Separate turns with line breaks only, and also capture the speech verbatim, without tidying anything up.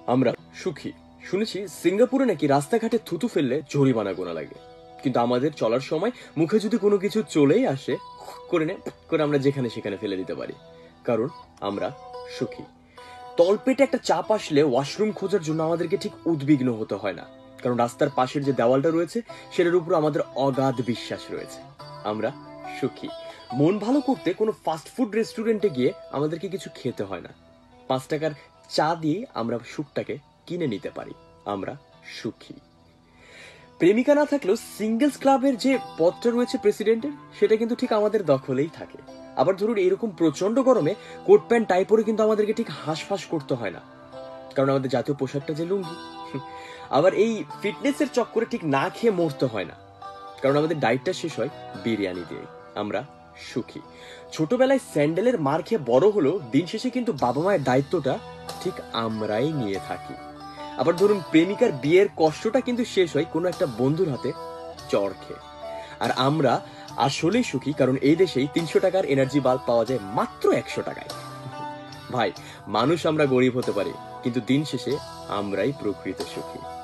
আমরা সুখী। শুনেছি সিঙ্গাপুরে নাকি রাস্তাঘাটে থুতু ফেললে জরিমানা গোনা লাগে, কিন্তু আমাদের চলার সময় মুখে যদি কোনো কিছু চলেই আসে করে নে করে আমরা যেখানে সেখানে ফেলে দিতে পারি, কারণ আমরা সুখী। তলপেটে একটা চাপ আসলে ওয়াশরুম খোঁজার জন্য আমাদেরকে ঠিক উদ্বিগ্ন হতে হয় না, কারণ রাস্তার পাশের যে দেওয়ালটা রয়েছে সেটার উপর আমাদের অগাধ বিশ্বাস রয়েছে। আমরা সুখী। মন ভালো করতে কোনো ফাস্ট ফুড রেস্টুরেন্টে গিয়ে আমাদেরকে কিছু খেতে হয় না, পাঁচ টাকার চা দিয়ে আমরা সুখটাকে কিনে নিতে পারি। আমরা সুখী। প্রেমিকা না থাকলেও সিঙ্গেলস ক্লাবের যে পদটা রয়েছে প্রেসিডেন্টের, সেটা কিন্তু ঠিক আমাদের দখলেই থাকে। আবার ধরুন এরকম প্রচন্ড গরমে কোট প্যান্ট টাই পরে কিন্তু আমাদেরকে ঠিক হাঁসফাঁস করতে হয় না, কারণ আমাদের জাতীয় পোশাকটা যে লুঙ্গি। আবার এই ফিটনেসের চক্করে ঠিক না খেয়ে মরতে হয় না, কারণ আমাদের ডায়েটটা শেষ হয় বিরিয়ানি দিয়ে। আমরা সুখী। ছোটবেলায় স্যান্ডেলের মার খেয়ে বড় হলেও দিন শেষে কিন্তু বাবা মায়ের দায়িত্বটা ঠিক আমরাই নিয়ে থাকি। আবার ধরুন প্রেমিকার বিয়ের কষ্টটা কিন্তু শেষ হয় কোনো একটা বন্ধুর হাতে চড় খেয়ে। আর আমরা আসলেই সুখী, কারণ এই দেশেই তিনশো টাকার এনার্জি বাল্ব পাওয়া যায় মাত্র একশো টাকায়। ভাই, মানুষ আমরা গরিব হতে পারি, কিন্তু দিন শেষে আমরাই প্রকৃত সুখী।